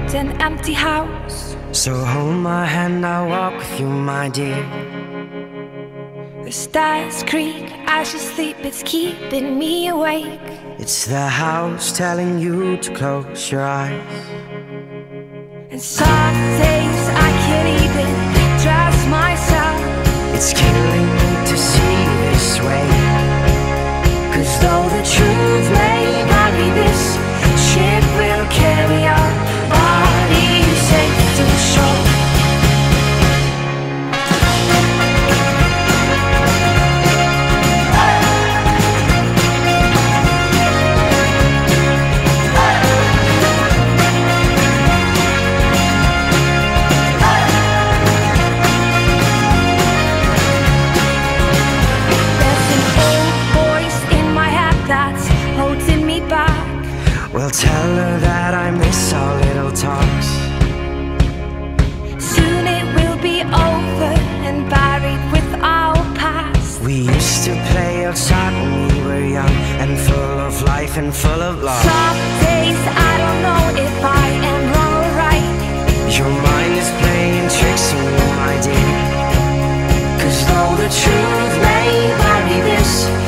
an empty house. So hold my hand, I'll walk with you, my dear. The stars creak as you sleep, it's keeping me awake. It's the house telling you to close your eyes. And some days I can't even trust myself. It's killing me to see you this way. 'Cause though the truth may vary, this ship will carry our bodies safe to the shore. Well, tell her that I miss our little talks. Soon it will be over and buried with our past. We used to play outside when we were young and full of life and full of love. Some days I don't know if I am wrong or right. Your mind is playing tricks on you, my dear. 'Cause though the truth may vary, this